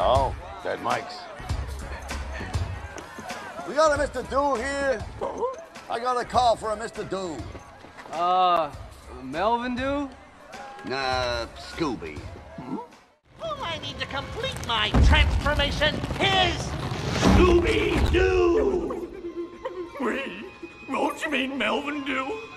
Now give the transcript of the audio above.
No, dead mics. We got a Mr. Doo here. I got a call for a Mr. Doo. Melvin Doo? Nah, Scooby. All I need to complete my transformation is Scooby-Doo! Wait, don't you mean Melvin Doo?